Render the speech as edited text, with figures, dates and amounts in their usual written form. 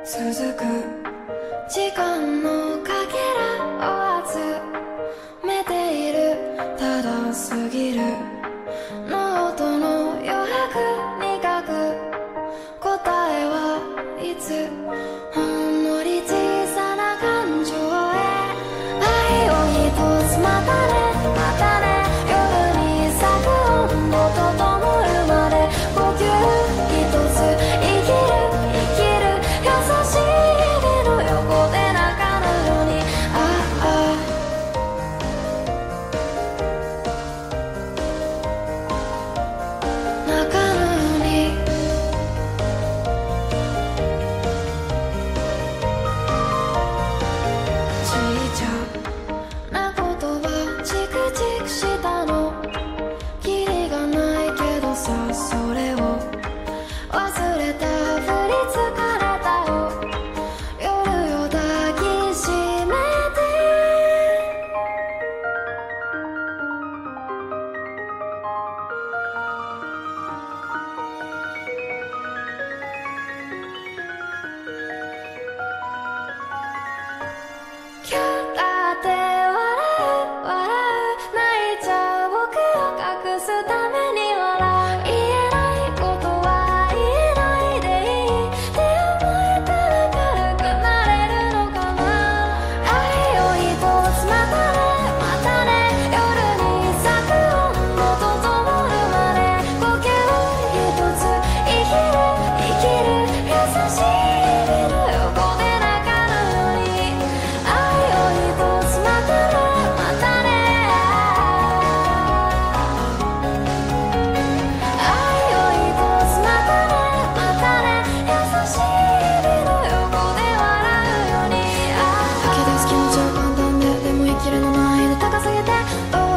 続く時間のかけらを集めている、ただ過ぎるノートの余白に書く答えはいつほんのり小さな感情へ愛を一つまたねまたね、夜に咲く温度と灯るまで呼吸一つ生きる生きる優しい指の横で泣かぬように泣かぬようにちいちゃな言葉チクチクしたのキリがないけどさ、それを忘れたふり疲れたよ夜よ抱きしめてキャラって笑う笑う泣いちゃう僕を隠すために笑う、言えないことは言えないでいいって思えたら軽くなれるのかな、愛を一つまたねまたね、夜に咲く温度と灯るまで呼吸一つ生きる生きる優しい指の横で泣かぬように愛を一つまたねまたね、愛を一つまたねまたね、優しい指の横で笑うように吐き出す気持ちは簡単で、でも生きるの難易度高すぎてど